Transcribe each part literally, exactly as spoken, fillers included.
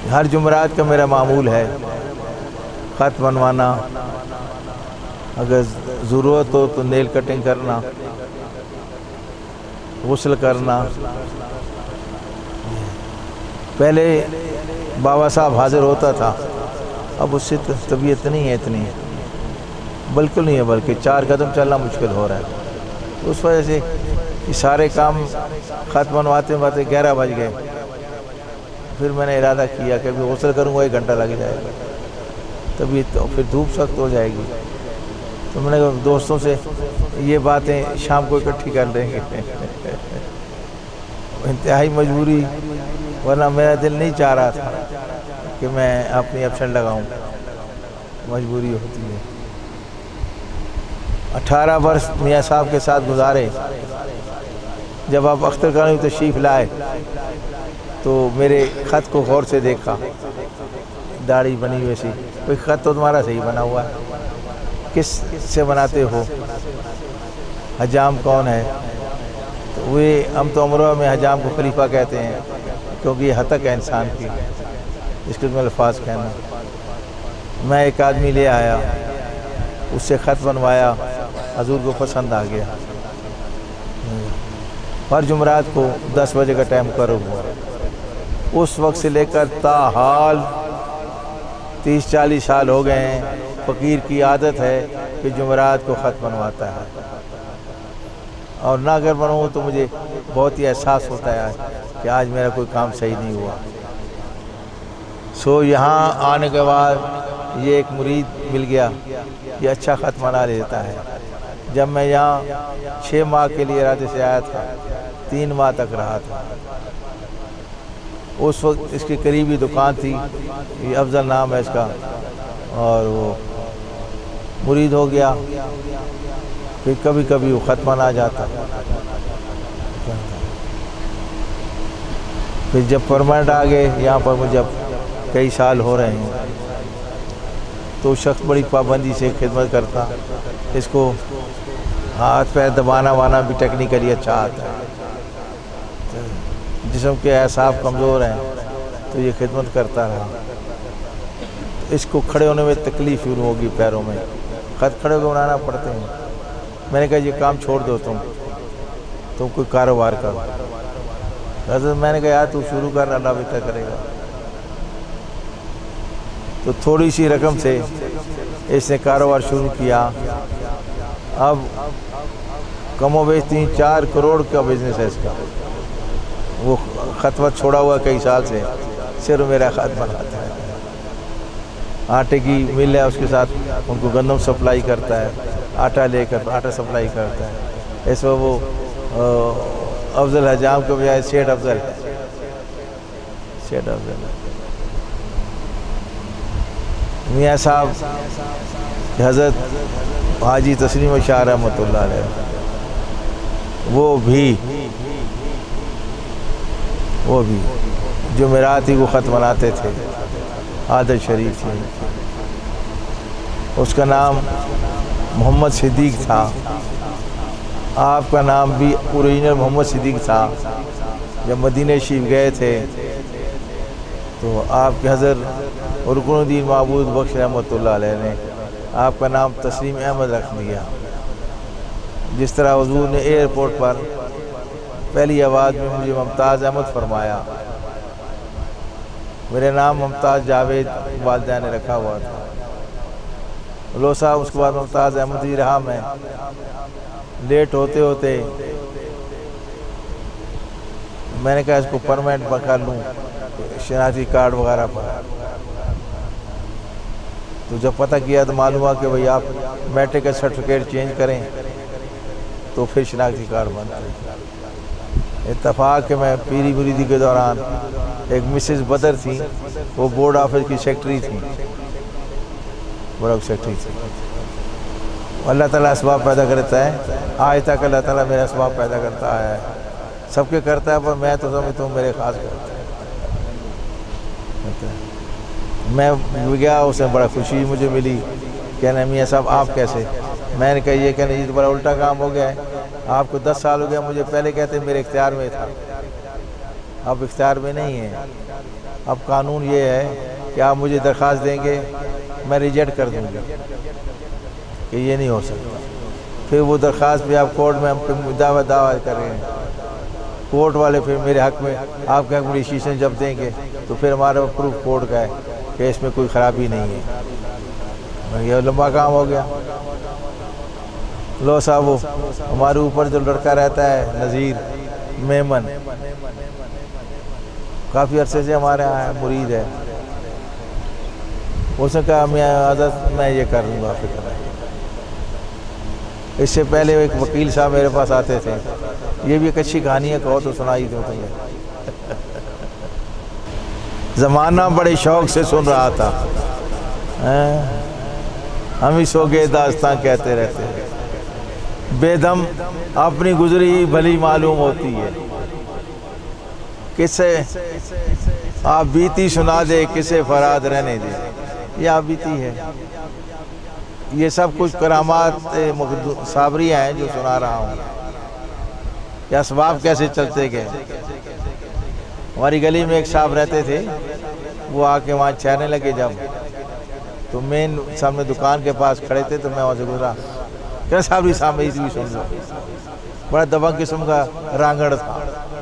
ہر جمعرات کا میرا معمول ہے خط بنوانا، اگر ضرورت ہو تو نیل کٹنگ کرنا، غسل کرنا۔ پہلے بابا صاحب حاضر ہوتا تھا، اب اس سے طبیعت نہیں ہے اتنی، بالکل نہیں ہے، بلکہ چار قدم چلنا مشکل ہو رہا ہے۔ اس وجہ سے یہ سارے کام خط بنواتے بنواتے گیارہ بج گئے۔ پھر میں نے ارادہ کیا کہ ابھی غسل کروں گا ایک گھنٹہ لگ جائے گا، تبھی تو پھر دھوپ سخت ہو جائے گی۔ تو میں نے کہا دوستوں سے یہ باتیں شام کو اکٹھی کر لیں گے۔ انتہائی مجبوری، ورنہ میرا دل نہیں چاہ رہا تھا کہ میں اپنی ایبسنٹ لگاؤں، مجبوری ہوتی ہے۔ اٹھارہ برس میاں صاحب کے ساتھ گزارے۔ جب آپ اختر کالونی تشریف لائے تو میرے خط کو غور سے دیکھا، داڑھی بنی ہوئی سی، کوئی خط تو تمہارا صحیح بنا ہوا ہے، کس سے بناتے ہو؟ حجام کون ہے؟ تو وہ ہم تو امروہہ میں حجام کو خلیفہ کہتے ہیں، کیونکہ یہ حتک ہے انسان کی، اس کے میں الفاظ کہنا۔ میں ایک آدمی لے آیا، اس سے خط بنوایا، حضور کو پسند آ گیا۔ ہر جمعرات کو دس بجے کا ٹائم کرو ہوا، اس وقت سے لے کر تاحال تیس چالیس سال ہو گئے ہیں، فقیر کی عادت ہے کہ جمعرات کو خط بنواتا ہے، اور نہ اگر بنواؤں تو مجھے بہت ہی احساس ہوتا ہے کہ آج میرا کوئی کام صحیح نہیں ہوا۔ سو یہاں آنے کے بعد یہ ایک مرید مل گیا، یہ اچھا خط بنا لیتا ہے۔ جب میں یہاں چھ ماہ کے لیے ارادے سے آیا تھا، تین ماہ تک رہا تھا۔ اس وقت اس کی قریبی دکان تھی، یہ افضل نام ہے اس کا، اور وہ مرید ہو گیا، پھر کبھی کبھی وہ خط بنا جاتا۔ پھر جب پرماننٹ آ گئے یہاں پر، مجھے اب کئی سال ہو رہے ہیں، تو شخص بڑی پابندی سے خدمت کرتا، اس کو ہاتھ پیر دبانا وانا بھی ٹیکنیکلی اچھا آتا ہے، جسم کے اعصاب کمزور ہیں تو یہ خدمت کرتا رہا۔ اس کو کھڑے ہونے میں تکلیف شروع ہوگی پیروں میں، خط کھڑے کو بنانا پڑتے ہیں۔ میں نے کہا یہ کام چھوڑ دو، تم تم کوئی کاروبار کرو۔ حضرت میں نے کہا یار تو شروع کر، اللہ بہتر کرے گا۔ تو تھوڑی سی رقم سے اس نے کاروبار شروع کیا، اب کم و بیش تین چار کروڑ کا بزنس ہے اس کا۔ وہ خط وط چھوڑا ہوا کئی سال سے، صرف میرا خط بناتا ہے۔ آٹے کی مل ہے، اس کے ساتھ ان کو گندم سپلائی کرتا ہے، آٹا لے کر آٹا سپلائی کرتا ہے۔ اس وقت وہ افضل حجام کے بجائے سیٹھ افضل ہے، سیٹھ افضل ہے۔ میاں صاحب حضرت حاجی تسلیم شاہ رحمۃ اللہ علیہ، وہ بھی وہ بھی جمعرات ہی کو خط بناتے تھے، عادت شریف تھی۔ اس کا نام محمد صدیق تھا، آپ کا نام بھی اوریجنل محمد صدیق تھا۔ جب مدینہ شریف گئے تھے تو آپ کے حضرت رکن الدین معبود بخش رحمۃ اللہ علیہ نے آپ کا نام تسلیم احمد رکھ دیا۔ جس طرح حضور نے ایئرپورٹ پر پہلی آواز میں مجھے ممتاز احمد فرمایا، میرے نام ممتاز جاوید والدین نے رکھا ہوا تھا۔ لو صاحب اس کے بعد ممتاز احمد ہی رہا میں۔ لیٹ ہوتے ہوتے میں نے کہا اس کو پرماننٹ کر لوں، شناختی کارڈ وغیرہ پر۔ تو جب پتہ کیا تو معلوم ہوا کہ بھئی آپ میٹرک کا سرٹیفکیٹ چینج کریں تو پھر شناختی کارڈ بنتا ہے۔ اتفاق کہ میں پیری مریدی کے دوران ایک مسز بدر تھی، وہ بورڈ آفس کی سیکٹری تھی، بلاک سیکٹری تھی۔ اللہ تعالیٰ اسباب پیدا کرتا ہے، آج تک اللہ تعالیٰ میرا اسباب پیدا کرتا آیا ہے، سب کے کرتا ہے، پر میں تو سمجھتا ہوں میرے خاص کرتا ہے۔ میں گیا، اس میں بڑا خوشی مجھے ملی، کہنا میاں صاحب آپ کیسے؟ میں نے کہا یہ کہنا یہ تو بڑا الٹا کام ہو گیا ہے، آپ کو دس سال ہو گیا، مجھے پہلے کہتے میرے اختیار میں تھا، اب اختیار میں نہیں ہے۔ اب قانون یہ ہے کہ آپ مجھے درخواست دیں گے، میں ریجیکٹ کر دوں گا کہ یہ نہیں ہو سکتا. پھر وہ درخواست بھی آپ کورٹ میں ہم پہ دعویٰ دعویٰ کر رہے ہیں. کورٹ والے پھر میرے حق میں آپ کے حق میں ڈیسیشن جب دیں گے تو پھر ہمارا پروف کورٹ کا ہے کہ اس میں کوئی خرابی نہیں ہے. یہ لمبا کام ہو گیا. لو صاحب وہ ہمارے اوپر جو لڑکا رہتا ہے نذیر میمن، کافی عرصے سے ہمارے یہاں مرید ہے. اس نے کہا میں حضرت میں یہ کر لوں گا فکر ہے. اس سے پہلے ایک وکیل صاحب میرے پاس آتے تھے. یہ بھی ایک اچھی کہانی ہے، کہو تو سنائی دو تمہیں. زمانہ بڑے شوق سے سن رہا تھا، ہم ہی سو گئے داستان کہتے رہتے ہیں. بے دم اپنی گزری بھلی معلوم ہوتی ہے، کسے آپ بیتی سنا دے کسے فراد رہنے دے. یہ آپ بیتی ہے. یہ سب کچھ کرامات صابریہ ہیں جو سنا رہا ہوں. یہ اسباب کیسے چلتے گئے. ہماری گلی میں ایک صاحب رہتے تھے، وہ آ کے وہاں چہرنے لگے جب تو مین سامنے دکان کے پاس کھڑے تھے تو میں وہاں سے گزرا کہ صابری سامنے بھی سن لو. بڑا دبنگ قسم کا رانگڑ تھا.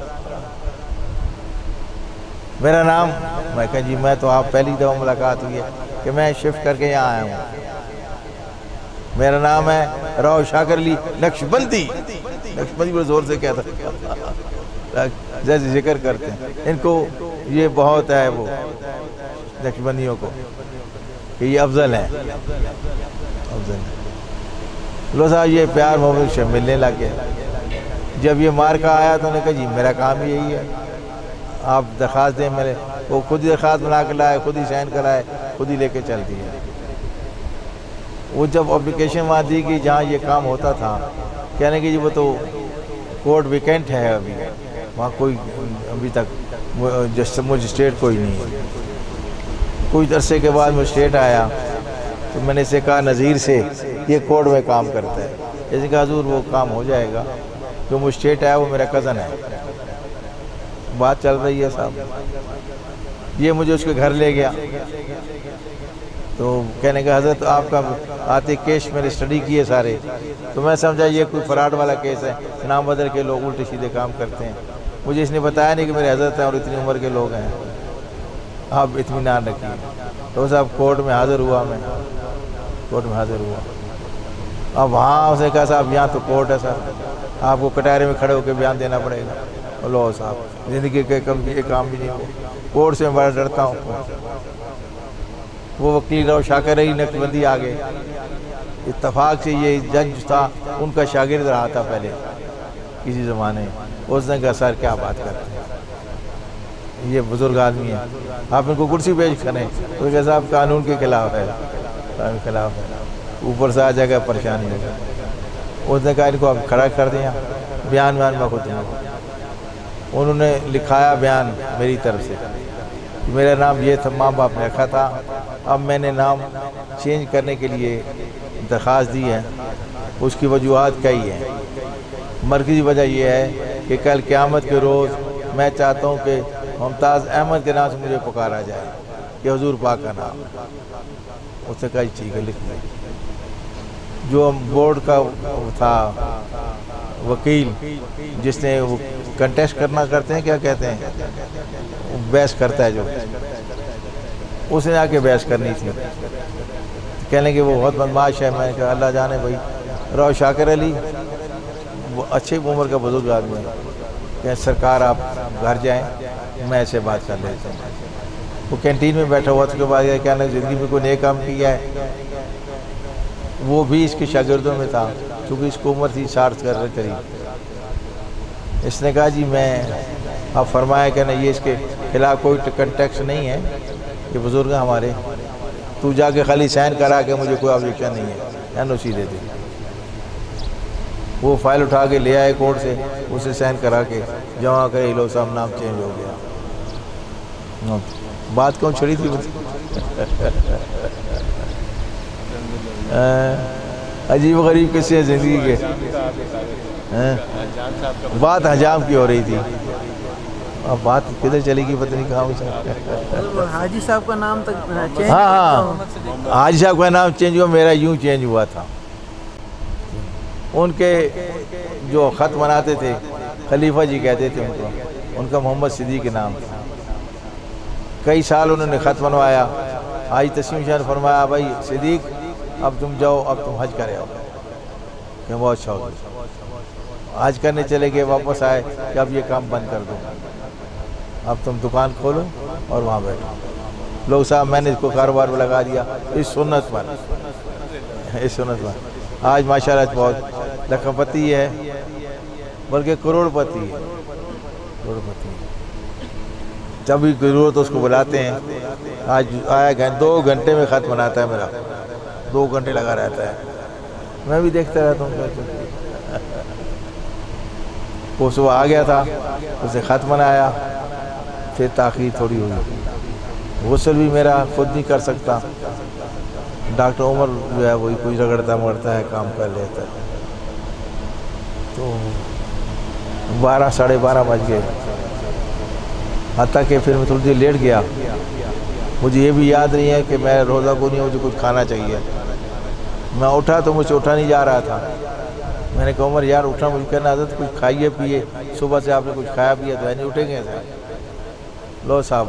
میرا نام، میں کہا جی میں تو آپ پہلی دفعہ ملاقات ہوئی ہے کہ میں شفٹ کر کے یہاں آیا ہوں. میرا نام ہے راؤ شاکر علی نقشبندی. نقشبندی بڑے زور سے کہتا جیسے ذکر کرتے ہیں. ان کو یہ بہت ہے وہ نقشبندیوں کو کہ یہ افضل ہیں، افضل ہیں. لو صاحب یہ پیار محبت سے ملنے لگے. جب یہ مارکا آیا تو انہوں نے کہا جی میرا کام یہی ہے، آپ درخواست دیں. میرے وہ خود ہی درخواست بنا کے لائے، خود ہی سائن کرائے، خود ہی لے کے چل دیا. وہ جب اپلیکیشن وہاں دی گئی جہاں یہ کام ہوتا تھا، کہنے کہ جی وہ تو کورٹ ویکینٹ ہے، ابھی وہاں کوئی ابھی تک مجسٹریٹ کوئی نہیں ہے. کچھ عرصے کے بعد مجسٹریٹ آیا تو میں نے اسے کہا نذیر سے یہ کورٹ میں کام کرتا ہے. جیسے کہ حضور وہ کام ہو جائے گا. جو مجسٹریٹ ہے وہ میرا کزن ہے. بات چل رہی ہے صاحب. یہ مجھے اس کے گھر لے گیا تو کہنے کا حضرت آپ کا آتے کیس میں نے اسٹڈی کیے سارے. تو میں سمجھا یہ کوئی فراڈ والا کیس ہے، نام بدل کے لوگ الٹے سیدھے کام کرتے ہیں. مجھے اس نے بتایا نہیں کہ میرے حضرت ہیں اور اتنی عمر کے لوگ ہیں، آپ اطمینان رکھیے. تو صاحب کورٹ میں حاضر ہوا، میں کورٹ میں حاضر ہوا. اب وہاں اس نے کہا صاحب یہاں تو کورٹ ہے سر، آپ کو کٹہرے میں کھڑے ہو کے بیان دینا پڑے گا. لو صاحب زندگی کے کم یہ کام بھی نہیں ہو. کورٹ سے میں بڑا ڈرتا ہوں. وہ وکیل راؤ شاکر علی نقشبندی آگے. اتفاق سے یہ جج تھا، ان کا شاگرد رہا تھا پہلے کسی زمانے. اس نے کہا سر کیا بات کرتے ہیں، یہ بزرگ آدمی ہے، آپ ان کو کرسی پیش کریں. تو کہا صاحب قانون کے خلاف ہے، قانون کے خلاف ہے، اوپر سے آ جائے گا پریشانی ہوگا. اس نے کہا ان کو آپ کھڑا کر دیا، بیان بیان میں خود دوں. انہوں نے لکھایا بیان میری طرف سے. میرا نام یہ تھا، ماں باپ نے رکھا تھا، اب میں نے نام چینج کرنے کے لیے درخواست دی ہے. اس کی وجوہات کئی ہیں. مرکزی وجہ یہ ہے کہ کل قیامت کے روز میں چاہتا ہوں کہ ممتاز احمد کے نام سے مجھے پکارا جائے کہ حضور پاک کا نام. اس نے کہا ٹھیک ہے لکھ لیں. جو بورڈ کا تھا وکیل جس نے وہ کنٹیسٹ کرنا کرتے ہیں، کیا کہتے ہیں، بحث کرتا ہے جو، اس نے آ کے بحث کرنی تھی. کہنے کہ وہ بہت بدماش ہے. میں نے کہا اللہ جانے بھائی. راؤ شاکر علی وہ اچھی عمر کا بزرگ آدمی ہے، کہ سرکار آپ گھر جائیں میں ایسے بات کر لیتا ہوں. وہ کینٹین میں بیٹھا ہوا، اس کے بعد کہنے زندگی میں کوئی نیک کام کیا ہے. وہ بھی اس کے شاگردوں میں تھا کیونکہ اس کو عمر تھی ساٹھ کر قریب. اس نے کہا جی میں اب فرمایا کہ نہیں یہ اس کے خلاف کوئی کنٹیکس نہیں ہے، یہ بزرگ ہیں ہمارے، تو جا کے خالی سائن کرا کے مجھے کوئی آبجیکشن نہیں ہے، این او سی دے دے. وہ فائل اٹھا کے لے آئے کورٹ سے، اسے سائن کرا کے جمع کرے. لو صاحب نام چینج ہو گیا. بات کیوں چھڑی تھی؟ عجیب و غریب قصے ہیں زندگی کے. بات حجام کی ہو رہی تھی. اب بات کدھر چلے گی پتہ نہیں کہاں ہو سکتا. حاجی صاحب کا نام تک چینج. ہاں ہاں حاجی صاحب کا نام چینج ہوا, میرا یوں چینج ہوا تھا. ان کے جو خط بناتے تھے خلیفہ جی کہتے تھے ان کو, ان کا محمد صدیق کے نام تھا. کئی سال انہوں نے خط بنوایا. آج تسلیم شاہ نے فرمایا بھائی صدیق اب تم جاؤ, اب تم حج کرے آؤ. کہ بہت اچھا ہو گیا. حج کرنے چلے گئے, واپس آئے کہ اب یہ کام بند کر دو, اب تم دکان کھولو اور وہاں بیٹھو. لوگ صاحب میں نے اس کو کاروبار میں لگا دیا اس سنت پر, اس سنت پر. آج ماشاءاللہ بہت لکھا پتی ہے, بلکہ کروڑ پتی ہے, کروڑ پتی ہے. جب بھی ضرورت اس کو بلاتے ہیں. آج آیا دو گھنٹے میں خط بناتا ہے میرا, دو گھنٹے لگا رہتا ہے. میں بھی دیکھتا رہتا ہوں. وہ صبح آ گیا تھا, اسے خط بنایا, پھر تاخیر تھوڑی ہوئی. غسل بھی میرا خود نہیں کر سکتا, ڈاکٹر عمر جو ہے وہی کوئی رگڑتا مڑتا ہے, کام کر لیتا ہے. تو بارہ ساڑھے بارہ بج گئے, حتیٰ کہ پھر میں تھوڑی دیر لیٹ گیا. مجھے یہ بھی یاد نہیں ہے کہ میں روزہ کو نہیں, مجھے کچھ کھانا چاہیے. میں اٹھا تو مجھ سے اٹھا نہیں جا رہا تھا. میں نے کہا عمر یار اٹھا, مجھے کہنا حضرت کچھ کھائیے پیئے, صبح سے آپ نے کچھ کھایا پیا تو ہے نہیں, اٹھیں گے. لو صاحب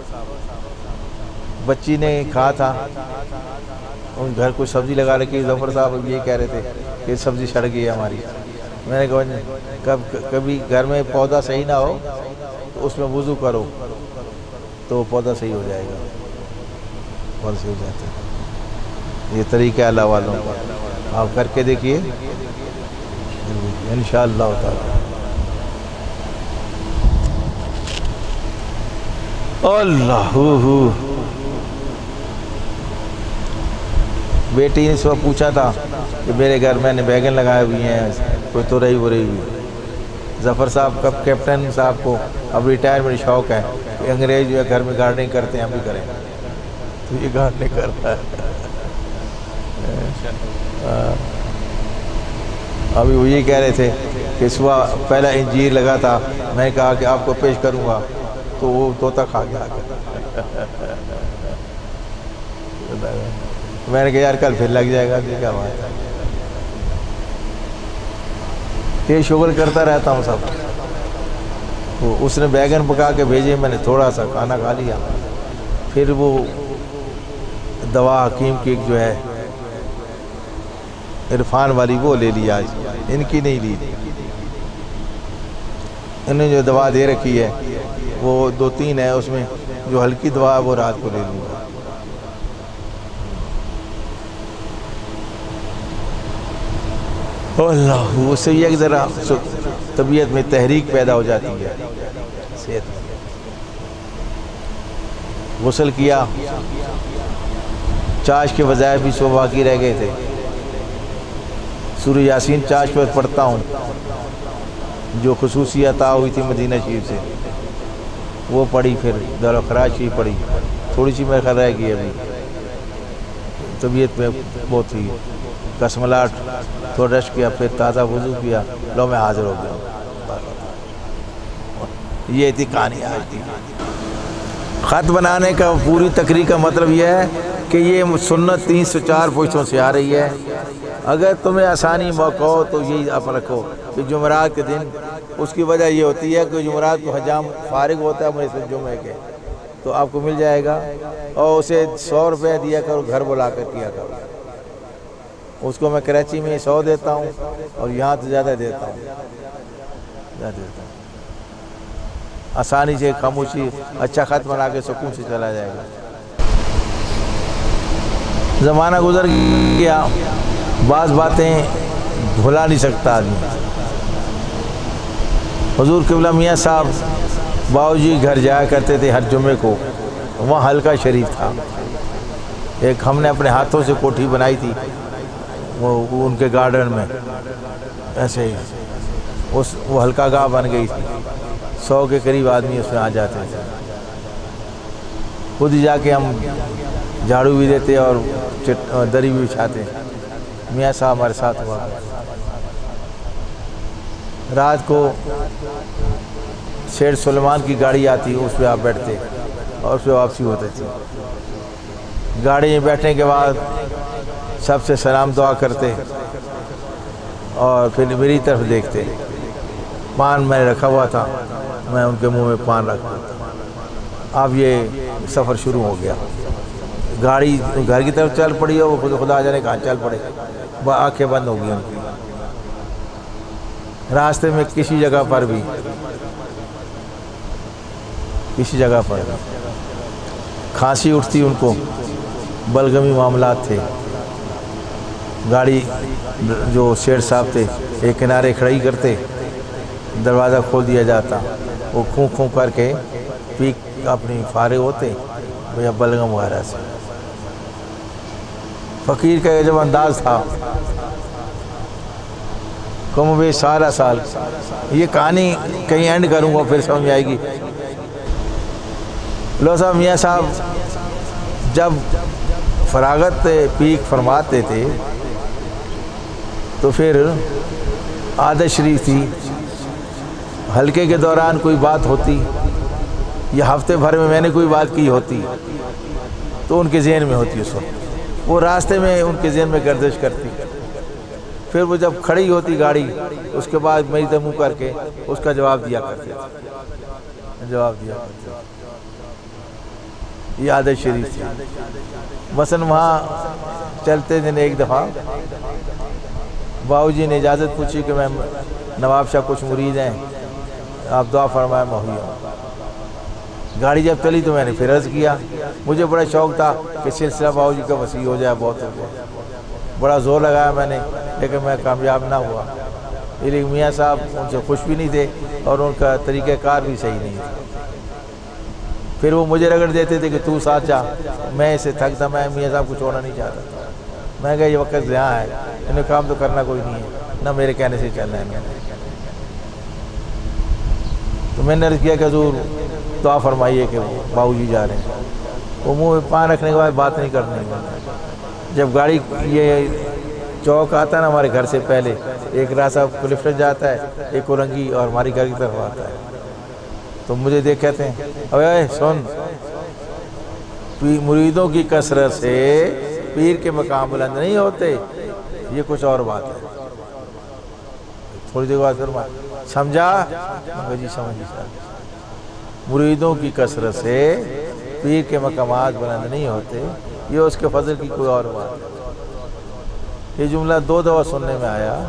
بچی نے کھا تھا, ان گھر کوئی سبزی لگا رکھی. ظفر صاحب یہ کہہ رہے تھے کہ سبزی سڑ گئی ہے ہماری. میں نے کہا کبھی گھر میں پودا صحیح نہ ہو تو اس میں وضو کرو تو پودا صحیح ہو جائے گا, پودا صحیح ہو جاتا ہے. یہ طریقہ اللہ والوں کا, آپ کر کے دیکھیے انشاءاللہ تعالی. اللہ بیٹی نے اس وقت پوچھا تھا کہ میرے گھر میں نے بیگن لگائے ہوئی ہیں, کوئی تو رہی ہو رہی ہوئی. ظفر صاحب کا کیپٹن صاحب کو اب ریٹائرمنٹ شوق ہے کہ انگریز جو ہے گھر میں گارڈنگ کرتے ہیں, ہم بھی کریں. تو یہ گارڈنگ کرتا ہے. ابھی وہ یہ کہہ رہے تھے کہ صبح پہلا انجیر لگا تھا, میں نے کہا کہ آپ کو پیش کروں گا تو وہ طوطا کھا گیا. میں نے کہا یار کل پھر لگ جائے گا. کیا بات ہے, یہ شغل کرتا رہتا ہوں سب. وہ اس نے بیگن پکا کے بھیجے, میں نے تھوڑا سا کھانا کھا لیا. پھر وہ دوا حکیم کی جو ہے عرفان والی وہ لے لی, آج ان کی نہیں لی. انہیں جو دوا دے رکھی ہے وہ دو تین ہے, اس میں جو ہلکی دوا ہے وہ رات کو لے لوں گا. اللہ, اس سے یہ ذرا طبیعت میں تحریک پیدا ہو جاتی ہے. صحت غسل کیا, چاش کے وظائف بھی صبح باقی رہ گئے تھے. سورہ یاسین چاش پر پڑھتا ہوں, جو خصوصی عطا ہوئی تھی مدینہ شریف سے, وہ پڑھی. پھر دارالخراج شریف پڑھی, تھوڑی سی میں خیال رہ گئی ابھی. طبیعت میں بہت ہی کسملاٹ, تھوڑا رش کیا, پھر تازہ وضو کیا, لو میں حاضر ہو گیا. یہ تھی کہانی آج کی. خط بنانے کا پوری تقریر کا مطلب یہ ہے کہ یہ سنت تین سو چار پوچھتوں سے آ رہی ہے. اگر تمہیں آسانی موقع ہو تو یہی آپ رکھو کہ جمعرات کے دن, اس کی وجہ یہ ہوتی ہے کہ جمعرات کو حجام فارغ ہوتا ہے میرے سے جمعے کے, تو آپ کو مل جائے گا. اور اسے سو روپے دیا کرو, گھر بلا کر کیا کرو. اس کو میں کراچی میں سو دیتا ہوں اور یہاں تو زیادہ دیتا ہوں, زیادہ دیتا ہوں. آسانی سے خاموشی اچھا خط بنا کے سکون سے چلا جائے گا. زمانہ گزر گیا, بعض باتیں بھلا نہیں سکتا آدمی. حضور قبلہ میاں صاحب باؤجی گھر جایا کرتے تھے ہر جمعے کو. وہاں حلقہ شریف تھا, ایک ہم نے اپنے ہاتھوں سے کوٹھی بنائی تھی وہ ان کے گارڈن میں. ایسے ہی اس وہ حلقہ گاہ بن گئی تھی, سو کے قریب آدمی اس میں آ جاتے تھے. خود ہی جا کے ہم جھاڑو بھی دیتے اور دری بھی بچھاتے. میاں صاحب ہمارے ساتھ ہوا. رات کو شیخ سلیمان کی گاڑی آتی اس پہ آپ بیٹھتے اور اس پہ واپسی ہوتے تھے. گاڑی میں بیٹھنے کے بعد سب سے سلام دعا کرتے اور پھر میری طرف دیکھتے. پان میں نے رکھا ہوا تھا, میں ان کے منہ میں پان رکھتا. اب یہ سفر شروع ہو گیا. گاڑی گھر کی طرف چل پڑی اور وہ خود خدا جانے کہاں چل پڑے, آنکھیں بند ہو گئی ان کی. راستے میں کسی جگہ پر بھی کسی جگہ پر کھانسی اٹھتی ان کو, بلغمی معاملات تھے. گاڑی جو سیٹھ صاحب تھے ایک کنارے کھڑی کرتے, دروازہ کھول دیا جاتا, وہ کھوں کھوں کر کے پیک اپنی فارغ ہوتے یا بلغم وغیرہ سے. فقیر کا یہ جب انداز تھا کم بھی سارا سال. یہ کہانی کہیں اینڈ کروں گا پھر سمجھ آئے گی. لو صاحب میاں صاحب جب فراغت پیک فرماتے تھے تو پھر عادت شریف تھی, حلقے کے دوران کوئی بات ہوتی یا ہفتے بھر میں میں نے کوئی بات کی ہوتی تو ان کے ذہن میں ہوتی اس وقت, وہ راستے میں ان کے ذہن میں گردش کرتی. پھر وہ جب کھڑی ہوتی گاڑی اس کے بعد میری طرف منہ کر کے اس کا جواب دیا کرتے جواب دیا کرتے یہ عادت شریف تھی. مثلا وہاں چلتے دن ایک دفعہ باؤ جی نے اجازت پوچھی کہ میں نواب شاہ کچھ مرید ہیں, آپ دعا فرمائے میں ہوئی ہوں. گاڑی جب چلی تو میں نے پھر عرض کیا. مجھے بڑا شوق تھا کہ سلسلہ باؤ جی کا وسیع ہو جائے, بہت ہو جائے. بڑا زور لگایا میں نے لیکن میں کامیاب نہ ہوا. لیکن میاں صاحب ان سے خوش بھی نہیں تھے اور ان کا طریقہ کار بھی صحیح نہیں تھا. پھر وہ مجھے رگڑ دیتے تھے کہ تو ساتھ جا. میں اسے تھکتا, میں میاں صاحب کو چھوڑنا نہیں چاہتا. میں کہا یہ وقت ضیاء ہے, انہیں کام تو کرنا کوئی نہیں ہے, نہ میرے کہنے سے چلنا ہے. تو میں نے عرض کیا کہ حضور دعا فرمائیے کہ باؤ جی جا رہے ہیں. وہ منہ میں پان رکھنے کے بعد بات نہیں کرنے. جب گاڑی یہ چوک آتا ہے نا ہمارے گھر سے پہلے, ایک راستہ کلفٹن جاتا ہے, ایک اورنگی اور ہماری گھر کی طرف آتا ہے. تو مجھے دیکھ کہتے ہیں اوے سن, مریدوں کی کثرت سے پیر کے مقام بلند نہیں ہوتے, یہ کچھ اور بات ہے. تھوڑی دیر بعد پھر سمجھا جی سمجھ. مریدوں کی کثرت سے پیر کے مقامات بلند نہیں ہوتے, یہ اس کے فضل کی کوئی اور بات ہے. یہ جملہ دو دفعہ سننے میں آیا.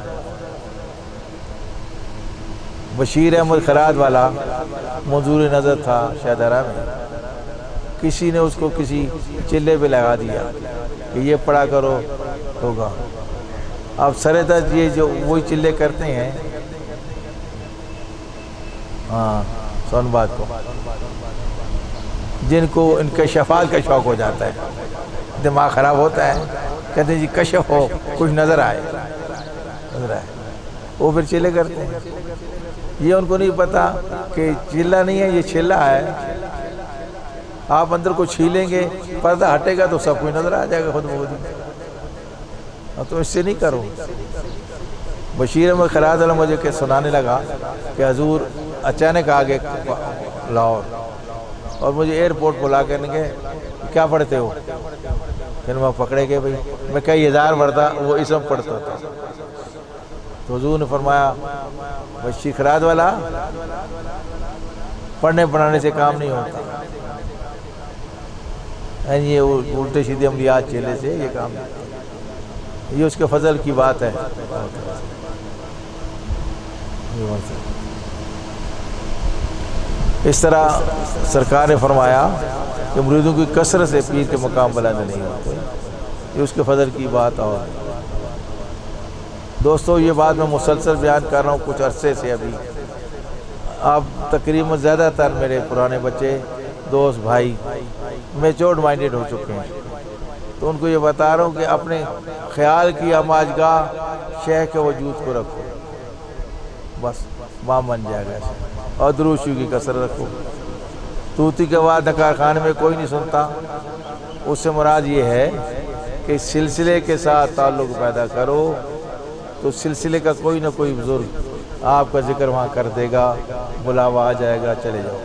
بشیر احمد خراد والا منظور نظر تھا شہدرہ میں, کسی نے اس کو کسی چلے پہ لگا دیا کہ یہ پڑھا کرو ہوگا. اب سر درد یہ جو وہی چلے کرتے ہیں, ہاں سن بات کو, جن کو ان کے شفاعت کا شوق ہو جاتا ہے, دماغ خراب ہوتا ہے, کہتے ہیں جی کشف ہو, کچھ نظر آئے نظر آئے وہ پھر چلے کرتے ہیں. یہ ان کو نہیں پتا کہ چلہ نہیں ہے, یہ چھلا ہے. آپ اندر کو چھیلیں گے, پردہ ہٹے گا تو سب کوئی نظر آ جائے گا خود بخود. تو اس سے نہیں کرو. بشیر احمد خراد والا مجھے کہ سنانے لگا کہ حضور اچانک آگے لاہور, اور مجھے ایئرپورٹ کو لا کر کے کیا پڑھتے ہو. پھر میں پکڑے گئے بھائی, میں کئی ہزار پڑھتا, وہ اسم پڑھتا تھا. تو حضور نے فرمایا بشیر خراد والا پڑھنے پڑھانے سے کام نہیں ہوتا, یہ الٹے سیدھے عملیات چیلے سے یہ کام نہیں. یہ اس کے فضل کی بات ہے. اس طرح سرکار نے فرمایا کہ مریدوں کی کثرت سے پیر کے مقام بلند نہیں ہوتے, یہ اس کے فضل کی بات. اور دوستو یہ بات میں مسلسل بیان کر رہا ہوں کچھ عرصے سے. ابھی آپ تقریباً زیادہ تر میرے پرانے بچے دوست بھائی میچورڈ مائنڈڈ ہو چکے ہیں, تو ان کو یہ بتا رہا ہوں کہ اپنے خیال کی ہماجگاہ شیخ کے وجود کو رکھو, بس ماں بن جائے گا ایسے. اور دروشی کی کثرت رکھو. توتی کے بعد نکار خانے میں کوئی نہیں سنتا, اس سے مراد یہ ہے کہ سلسلے کے ساتھ تعلق پیدا کرو, تو سلسلے کا کوئی نہ کوئی بزرگ آپ کا ذکر وہاں کر دے گا، بلاوا آ جائے گا، چلے جاؤ،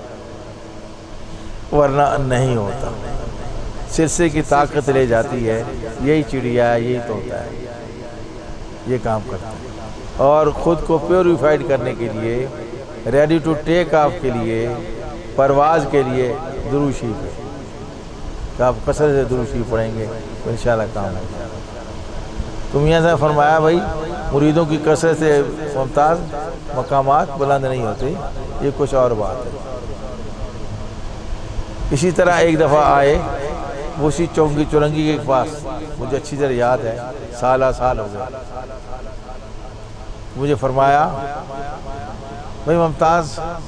ورنہ نہیں ہوتا۔ سرسے کی طاقت لے جاتی ہے، یہی چڑیا ہے، یہی طوطا ہے، یہ کام کرتا ہے۔ اور خود کو پیوریفائڈ کرنے کے لیے، ریڈی ٹو ٹیک آف کے لیے، پرواز کے لیے درود شریف ہے کہ آپ کثرت سے درود شریف پڑھیں گے تو انشاءاللہ کام ہو جائے گا۔ تو میاں صاحب فرمایا بھائی مریدوں کی کثرت سے ممتاز مقامات بلند نہیں ہوتے، یہ کچھ اور بات ہے۔ اسی طرح ایک دفعہ آئے وہ اسی چونگی چورنگی کے پاس، مجھے اچھی طرح یاد ہے، سالہ سال ہو گیا، مجھے فرمایا بھائی ممتاز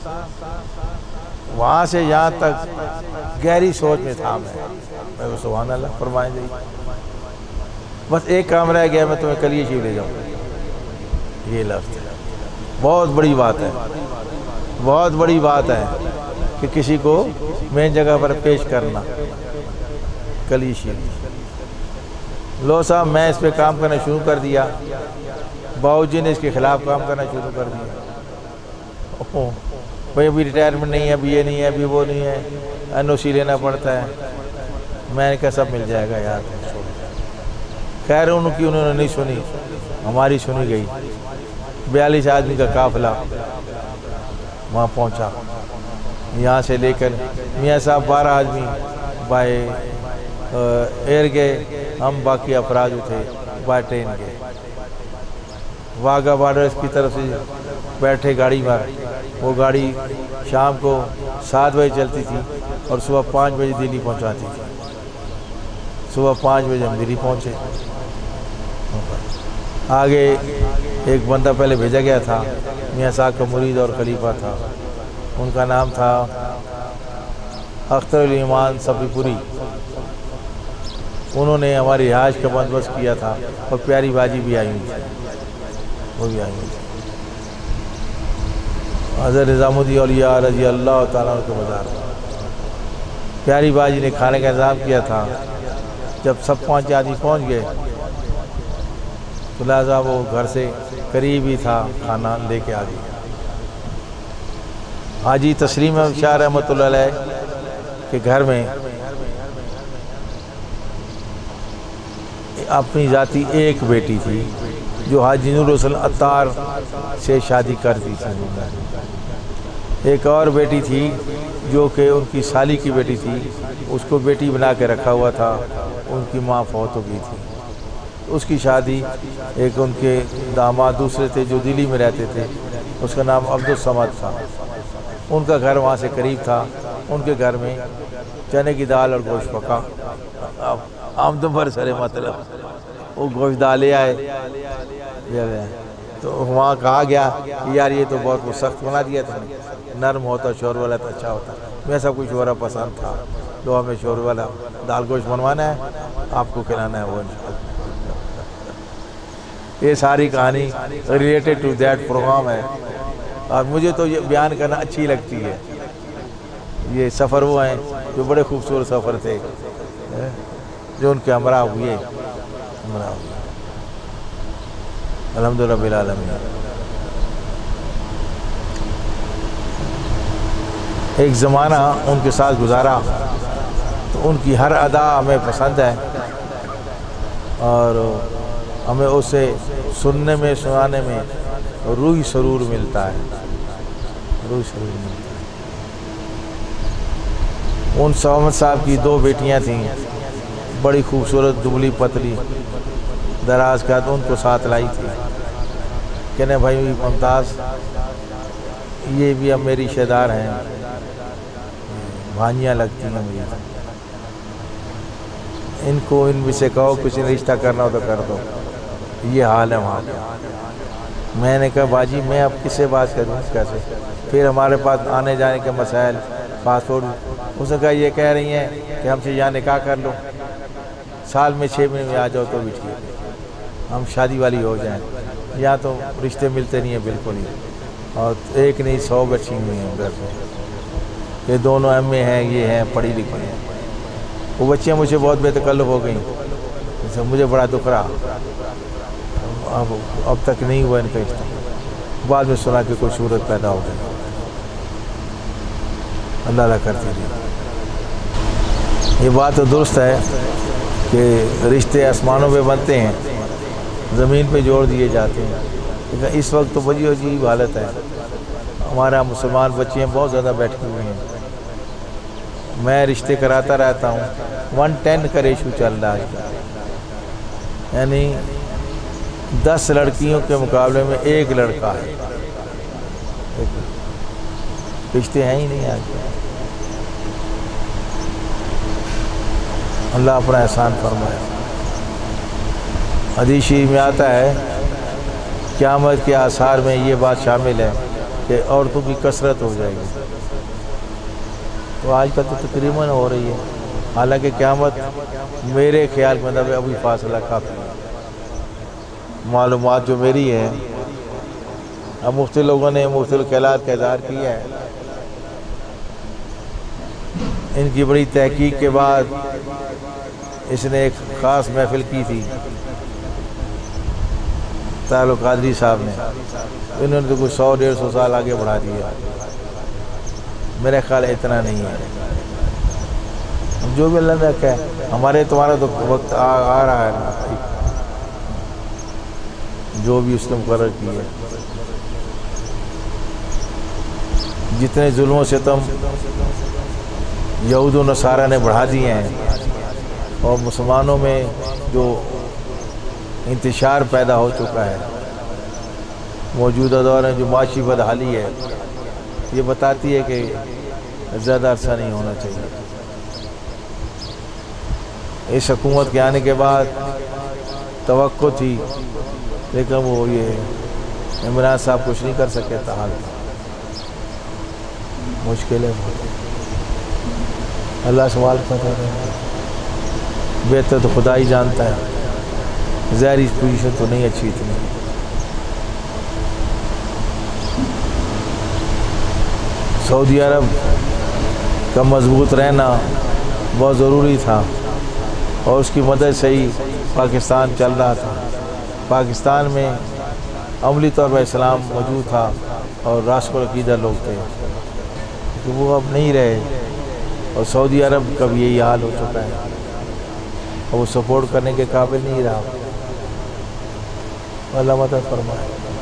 وہاں سے یہاں تک گہری سوچ میں تھا میں میں کو سبحان اللہ فرمائیں گے، بس ایک کام رہ گیا، میں تمہیں کلیہ شریف لے جاؤں۔ یہ لفظ ہے، بہت بڑی بات ہے، بہت بڑی بات ہے کہ کسی کو مین جگہ پر پیش کرنا، کلیہ شریف۔ لو صاحب میں اس پہ کام کرنا شروع کر دیا، باؤ جی نے اس کے خلاف کام کرنا شروع کر دیا، بھائی ابھی ریٹائرمنٹ نہیں ہے، ابھی یہ نہیں ہے، ابھی وہ نہیں ہے، این او سی لینا پڑتا ہے۔ میں نے کہا سب مل جائے گا یار، خیر ان کی انہوں نے نہیں سنی، ہماری سنی گئی۔ بیالیس آدمی کا قافلہ وہاں پہنچا، یہاں سے لے کر میاں صاحب بارہ آدمی بائی ایئر گئے، ہم باقی افراد تھے بائی ٹرین گئے۔ واگا بارڈر کی طرف سے بیٹھے گاڑی میں، وہ گاڑی شام کو سات بجے چلتی تھی اور صبح پانچ بجے دلی پہنچاتی تھی۔ صبح پانچ بجے ہم دلی پہنچے۔ آگے ایک بندہ پہلے بھیجا گیا تھا، میاں صاحب کا مرید اور خلیفہ تھا، ان کا نام تھا اختر علی ایمان صفی پوری۔ انہوں نے ہماری رہائش کا بندوبست کیا تھا، اور پیاری باجی بھی آئی ہوئی تھی، وہ بھی آئی ہوئی تھی۔ حضرت نظام الدین اولیاء رضی اللہ تعالیٰ عنہ کے مزار، پیاری باجی نے کھانے کا انتظام کیا تھا۔ جب سب پانچ آدمی پہنچ گئے تو لہٰذا وہ گھر سے قریب ہی تھا، کھانا لے کے آ گئی۔ حاجی تسلیم شاہ رحمۃ اللہ علیہ کے گھر میں اپنی ذاتی ایک بیٹی تھی جو حاجی نور حسن عطار سے شادی کر دی تھی۔ ایک اور بیٹی تھی جو کہ ان کی سالی کی بیٹی تھی، اس کو بیٹی بنا کے رکھا ہوا تھا، ان کی ماں فوت ہو گئی تھی۔ اس کی شادی ایک ان کے داماد دوسرے تھے جو دلی میں رہتے تھے، اس کا نام عبدالصمد تھا، ان کا گھر وہاں سے قریب تھا۔ ان کے گھر میں چنے کی دال اور گوشت پکا، آمد بھر سرے مطلب وہ گوشت دالے آئے، تو وہاں کہا گیا یار یہ تو بہت سخت بنا دیا تھا، نرم ہوتا شور والا تو اچھا ہوتا۔ میں سب کچھ شورا پسند تھا، تو ہمیں شور والا دال گوشت بنوانا ہے، آپ کو کھلانا ہے وہ۔ یہ ساری کہانی ریلیٹڈ ٹو دیٹ پروگرام ہے، اور مجھے تو یہ بیان کرنا اچھی لگتی ہے۔ یہ سفر وہ ہیں جو بڑے خوبصورت سفر تھے، جو ان کے ہمراہ ہوئے ہمراہ ہوئے الحمد للہ رب العالمین۔ ایک زمانہ ان کے ساتھ گزارا تو ان کی ہر ادا ہمیں پسند ہے، اور ہمیں اسے سننے میں سنانے میں روح سرور ملتا ہے، روح سرور ملتا ہے۔ ان سومت صاحب کی دو بیٹیاں تھیں، بڑی خوبصورت دبلی پتلی دراز کا، ان کو ساتھ لائی تھی، کہنے بھائی ممتاز یہ بھی اب میری رشتہ دار ہیں، بھانجیاں لگتی ہیں مجھے، ان کو ان میں سے کہو کسی نے رشتہ کرنا ہو تو کر دو، یہ حال ہے وہاں کا۔ میں نے کہا باجی میں اب کس سے بات کروں، کیسے؟ پھر ہمارے پاس آنے جانے کے مسائل، پاسپورٹ، اس نے کہا یہ کہہ رہی ہیں کہ ہم سے یہاں نکاح کر لو، سال میں چھ مہینے میں آ جاؤ تو بھی ٹھیک ہے، ہم شادی والی ہو جائیں، یہاں تو رشتے ملتے نہیں ہیں بالکل ہی، اور ایک نہیں سو بچی ہوئی ہیں گھر میں، یہ دونوں ایم اے ہیں، یہ ہیں پڑھی لکھی ہیں۔ وہ بچیاں مجھے بہت بے تکلف ہو گئیں، مجھے بڑا دکھ رہا، اب اب تک نہیں ہوا ان کا رشتہ۔ بعد میں سنا کہ کوئی صورت پیدا ہو گئی، اللہ اللہ کرتی رہی۔ یہ بات تو درست ہے کہ رشتے آسمانوں پہ بنتے ہیں، زمین پہ جوڑ دیے جاتے ہیں، لیکن اس وقت تو بڑی عجیب حالت ہے۔ ہمارا مسلمان بچے ہیں بہت زیادہ بیٹھے ہوئے ہیں، میں رشتے کراتا رہتا ہوں، ون ٹین کا ریشو چل رہا ہے، یعنی دس لڑکیوں کے مقابلے میں ایک لڑکا ہے، رشتے ہیں ہی نہیں آج۔ اللہ اپنا احسان فرمائے۔ حدیث شریف میں آتا ہے قیامت کے آثار میں یہ بات شامل ہے کہ عورتوں کی کثرت ہو جائے گی، تو آج کل تو تقریباً ہو رہی ہے، حالانکہ قیامت میرے خیال میں مطلب ابھی فاصلہ کافی ہے۔ معلومات جو میری ہے، اب مختلف لوگوں نے مختلف خیالات کا اظہار کیا ہے، ان کی بڑی تحقیق کے بعد اس نے ایک خاص محفل کی تھی، تعلق قادری صاحب نے، انہوں نے تو کچھ سو ڈیڑھ سو سال آگے بڑھا دیا، میرے خیال اتنا نہیں ہے۔ جو بھی اللہ نے رکھا ہے، ہمارے تمہارا تو وقت آ, آ رہا ہے نا، جو بھی اس نے مقرر کی ہے۔ جتنے ظلم و ستم یہود و نصارہ نے بڑھا دیے ہیں اور مسلمانوں میں جو انتشار پیدا ہو چکا ہے موجودہ دور میں، جو معاشی بدحالی ہے، یہ بتاتی ہے کہ زیادہ عرصہ نہیں ہونا چاہیے۔ اس حکومت کے آنے کے بعد توقع تھی، لیکن وہ یہ عمران صاحب کچھ نہیں کر سکے، تاحال مشکل ہے بہت۔ اللہ سوال کرتا ہے، بہتر تو خدا ہی جانتا ہے، ظاہری پوزیشن تو نہیں اچھی اتنی۔ سعودی عرب کا مضبوط رہنا بہت ضروری تھا، اور اس کی مدد سے ہی پاکستان چل رہا تھا۔ پاکستان میں عملی طور پر اسلام موجود تھا اور راسخ العقیدہ لوگ تھے، کہ وہ اب نہیں رہے، اور سعودی عرب کا بھی یہی حال ہو چکا ہے، اور وہ سپورٹ کرنے کے قابل نہیں رہا۔ اللہ مدد فرمائے۔